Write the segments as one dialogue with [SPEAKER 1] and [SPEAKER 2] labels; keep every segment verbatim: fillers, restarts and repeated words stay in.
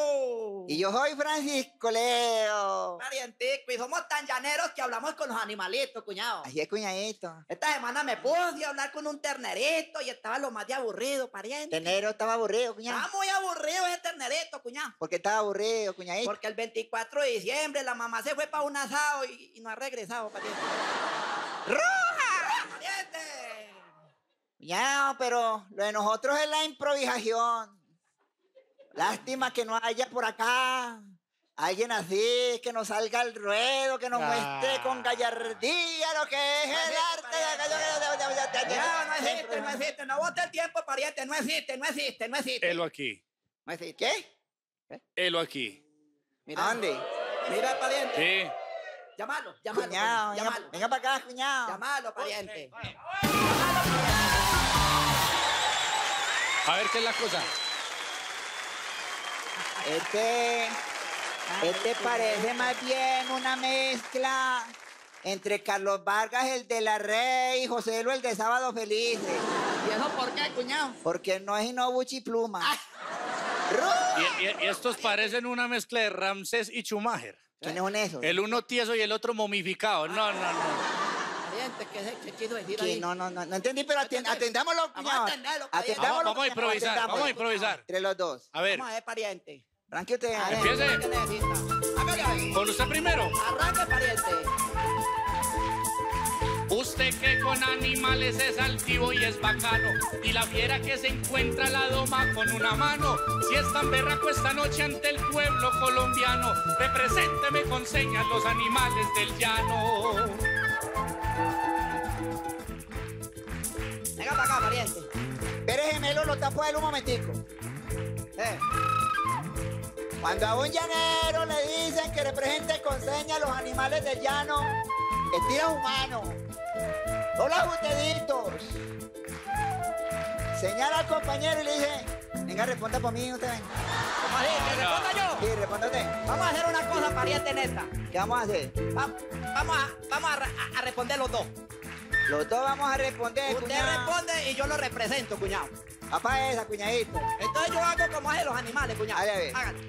[SPEAKER 1] Leo.
[SPEAKER 2] Y yo soy Francisco Leo.
[SPEAKER 1] Parientico, y somos tan llaneros que hablamos con los animalitos, cuñado.
[SPEAKER 2] Así es, cuñadito.
[SPEAKER 1] Esta semana me puse a hablar con un ternerito y estaba lo más de aburrido, pariente.
[SPEAKER 2] Ternero estaba aburrido, cuñado.
[SPEAKER 1] Estaba muy aburrido ese ternerito, cuñado.
[SPEAKER 2] ¿Por qué estaba aburrido, cuñadito?
[SPEAKER 1] Porque el veinticuatro de diciembre la mamá se fue para un asado y, y no ha regresado, pariente.
[SPEAKER 2] ¡Roja!
[SPEAKER 1] ¡Pariente!
[SPEAKER 2] Cuñado, pero lo de nosotros es la improvisación. Lástima que no haya por acá alguien así, que nos salga al ruedo, que nos
[SPEAKER 3] Ah.
[SPEAKER 2] muestre con gallardía lo que es
[SPEAKER 1] No
[SPEAKER 2] el
[SPEAKER 1] existe,
[SPEAKER 2] arte.
[SPEAKER 1] No, no existe, no existe, no bote el tiempo, pariente, no existe, no existe, no existe.
[SPEAKER 3] Helo aquí.
[SPEAKER 2] No existe. ¿Qué?
[SPEAKER 3] Helo aquí.
[SPEAKER 1] Mira,
[SPEAKER 2] ¿A dónde?
[SPEAKER 1] Mira, pariente.
[SPEAKER 3] Sí.
[SPEAKER 1] Llámalo, llámalo,
[SPEAKER 2] Cuñado,
[SPEAKER 1] pariente,
[SPEAKER 2] venga,
[SPEAKER 1] llámalo.
[SPEAKER 2] venga para acá, cuñado.
[SPEAKER 1] Llámalo, pariente.
[SPEAKER 3] A ver qué es la cosa.
[SPEAKER 2] Este, este parece más bien una mezcla entre Carlos Vargas, el de la Rey, y José Lo, el de Sábado Felices.
[SPEAKER 1] ¿Y eso por qué, cuñado?
[SPEAKER 2] Porque no es Inobuchi Pluma.
[SPEAKER 3] Y, y- y estos parecen una mezcla de Ramsés y Schumacher.
[SPEAKER 2] ¿Quiénes son esos?
[SPEAKER 3] El uno tieso y el otro momificado. No, no, no.
[SPEAKER 1] Pariente, ¿qué, se- qué quiso decir
[SPEAKER 2] Que
[SPEAKER 1] ahí?
[SPEAKER 2] no, no, no, no entendí, pero aten- atendámoslo,
[SPEAKER 1] Vamos a
[SPEAKER 2] cuñado.
[SPEAKER 1] entenderlo, pariente.
[SPEAKER 2] Atendámoslo,
[SPEAKER 3] Vamos, vamos a
[SPEAKER 2] cuñado,
[SPEAKER 3] improvisar,
[SPEAKER 2] atendámoslo.
[SPEAKER 3] vamos a improvisar.
[SPEAKER 2] Entre los dos.
[SPEAKER 3] A ver,
[SPEAKER 1] Vamos a ver, pariente.
[SPEAKER 2] Arranque usted.
[SPEAKER 1] A ver,
[SPEAKER 3] Empiece.
[SPEAKER 1] ¿qué necesita? Hágale a ver.
[SPEAKER 3] con usted primero.
[SPEAKER 1] Arranque, pariente.
[SPEAKER 3] Usted que con animales es altivo y es bacano, y la fiera que se encuentra la doma con una mano. Si es tan berraco esta noche ante el pueblo colombiano, represénteme con señas los animales del llano.
[SPEAKER 1] Venga para acá, pariente.
[SPEAKER 2] Pérez Gemelo lo tapo a él un momentico. Eh. Cuando a un llanero le dicen que represente con señas los animales del llano, estira su mano. Hola, ustedes. Señala al compañero y le dice, venga, responda por mí usted.
[SPEAKER 1] ¿Cómo así? ¿Que responda yo?
[SPEAKER 2] Sí, responda usted.
[SPEAKER 1] Vamos a hacer una cosa, pariente neta.
[SPEAKER 2] ¿Qué vamos a hacer?
[SPEAKER 1] Va- vamos a, vamos a, re- a- a responder los dos.
[SPEAKER 2] Los dos vamos a responder,
[SPEAKER 1] Usted
[SPEAKER 2] cuñado.
[SPEAKER 1] responde y yo lo represento, cuñado.
[SPEAKER 2] Papá esa, cuñadito.
[SPEAKER 1] Entonces yo hago como hacen los animales, cuñado.
[SPEAKER 2] Dale, a ver.
[SPEAKER 1] Hágale.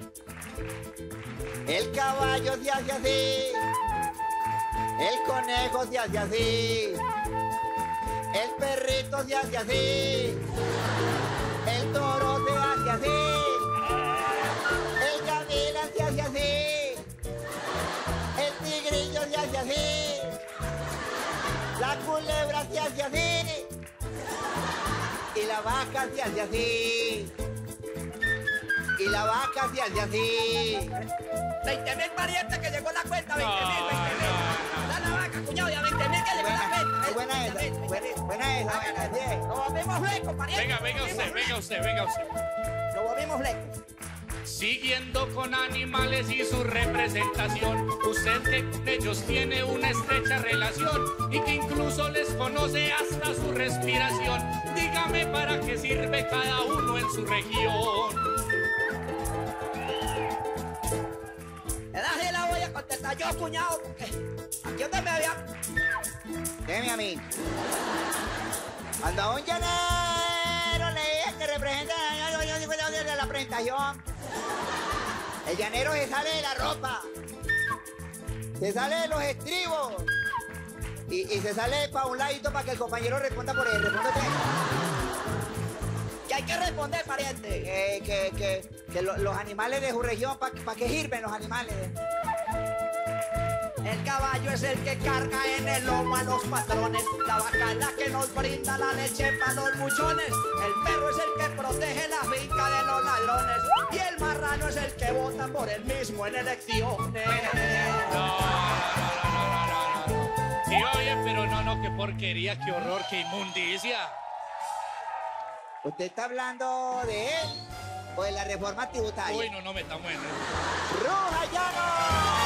[SPEAKER 2] El caballo se hace así. El conejo se hace así. El perrito se hace así. El toro se hace así. El gavilán se hace así. El tigrillo se hace así. La culebra se hace así. Y la vaca se hace así. Y la vaca se hace así.
[SPEAKER 1] veinte mil parientes que llegó la cuenta, veinte mil,
[SPEAKER 3] No,
[SPEAKER 1] veinte mil. Da la vaca, cuñado, ya veinte mil que llegó la cuenta.
[SPEAKER 2] Es buena esa.
[SPEAKER 1] veinte mil,
[SPEAKER 2] Buena, buena esa. Buena esa.
[SPEAKER 1] Lo volvimos flecos, pariente.
[SPEAKER 3] Venga, venga usted, venga usted, venga usted.
[SPEAKER 1] Lo volvimos flecos.
[SPEAKER 3] Siguiendo con animales y su representación, usted que con ellos tiene una estrecha relación y que incluso les conoce hasta su respiración, dígame para qué sirve cada uno en su región.
[SPEAKER 1] Esa sí la voy a contestar yo, cuñado, porque aquí donde me había...
[SPEAKER 2] Deme a mí. Cuando a un llanero le dije que representa de la presentación, el llanero se sale de la ropa, se sale de los estribos y, y se sale para un ladito para que el compañero responda por él. Responde usted.
[SPEAKER 1] Que hay que responder, pariente.
[SPEAKER 2] Que, que, que, que lo- los animales de su región, ¿para qué sirven los animales?
[SPEAKER 1] El caballo es el que carga en el lomo a los patrones. La vaca es la que nos brinda la leche para los muchones. El perro es el que protege la finca de los ladrones. Y el marrano es el que vota por él mismo en elecciones.
[SPEAKER 3] No, no, no, no, no, no. Sí, oye, pero no, no, qué porquería, qué horror, qué inmundicia.
[SPEAKER 2] ¿Usted está hablando de él o de la reforma tributaria?
[SPEAKER 3] Uy, no, no metamos en eso.
[SPEAKER 2] ¡Roja, llano!